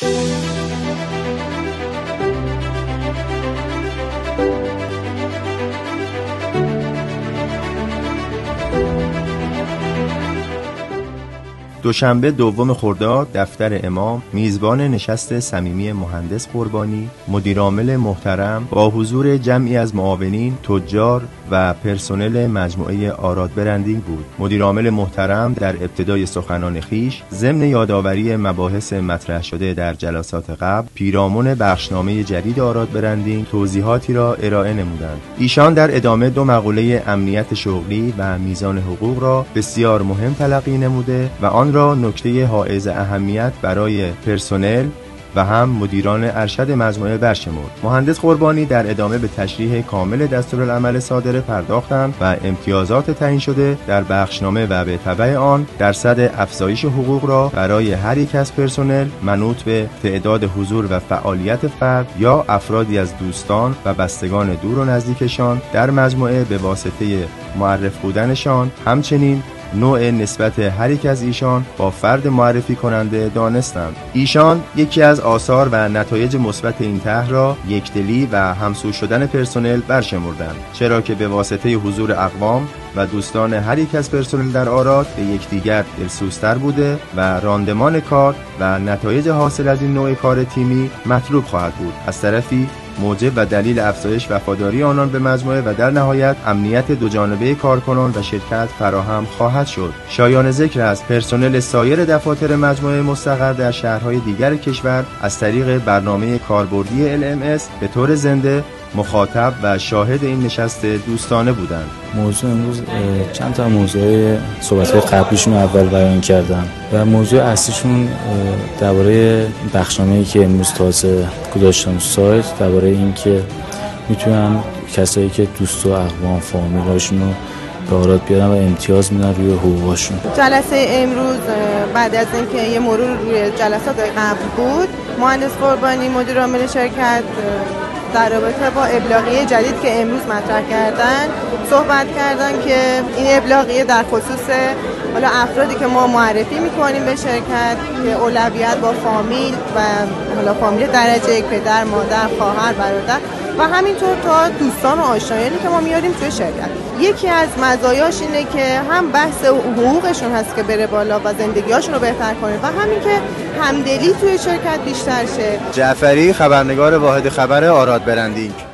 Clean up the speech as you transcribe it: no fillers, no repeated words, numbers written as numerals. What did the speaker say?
دوشنبه دوم خرداد دفتر امام میزبان نشست صمیمی مهندس قربانی مدیرعامل محترم با حضور جمعی از معاونین، تجار و پرسنل مجموعه آراد برندینگ بود. مدیرعامل محترم در ابتدای سخنان خویش ضمن یادآوری مباحث مطرح شده در جلسات قبل پیرامون بخشنامه جدید آراد برندینگ توضیحاتی را ارائه نمودند. ایشان در ادامه دو مقوله امنیت شغلی و میزان حقوق را بسیار مهم تلقی نموده و آن را نکته حائز اهمیت برای پرسنل و هم مدیران ارشد مجموعه برشمرد. مهندس قربانی در ادامه به تشریح کامل دستورالعمل صادره پرداختند و امتیازات تعیین شده در بخشنامه و به تبع آن درصد افزایش حقوق را برای هر یک از پرسنل منوط به تعداد حضور و فعالیت فرد یا افرادی از دوستان و بستگان دور و نزدیکشان در مجموعه به واسطه معرف بودنشان، همچنین نوع نسبت هر یک از ایشان با فرد معرفی کننده دانستند. ایشان یکی از آثار و نتایج مثبت این طرح را یکدلی و همسو شدن پرسنل برشمردند، چرا که به واسطه حضور اقوام و دوستان هر یک از پرسنل در آراد به یکدیگر دلسوزتر بوده و راندمان کار و نتایج حاصل از این نوع کار تیمی مطلوب خواهد بود. از طرفی موجب و دلیل افزایش وفاداری آنان به مجموعه و در نهایت امنیت دو جانبه کارکنان و شرکت فراهم خواهد شد. شایان ذکر است پرسنل سایر دفاتر مجموعه مستقر در شهرهای دیگر کشور از طریق برنامه کاربردی LMS به طور زنده مخاطب و شاهد این نشست دوستانه بودند. موضوع امروز چند تا موضوع صحبت‌های قبلیشون اول بیان کردم و موضوع اصلیشون درباره بخشنامه‌ای که امروز تازه گذاشتم سایت، درباره این که میتونن کسایی که دوست و اقوام فامیلاشون رو به آراد بیارن و امتیاز میدن روی حقوقشون. جلسه امروز بعد از اینکه یه مرور روی جلسات قبل بود، مهندس قربانی مدیرعامل شرکت در رابطه با ابلاغیه جدید که امروز مطرح کردن صحبت کردن که این ابلاغیه در خصوص حالا افرادی که ما معرفی میکنیم به شرکت که اولویت با فامیل و حالا فامیل درجه یک، پدر، مادر، خواهر، برادر و همینطور تا دوستان و آشنایانی که ما میاریم توی شرکت. یکی از مزایاش اینه که هم بحث حقوقشون هست که بره بالا و زندگیاشون رو بهتر کنه و همین که همدلی توی شرکت بیشتر شه. جعفری، خبرنگار واحد خبر آراد برندینگ.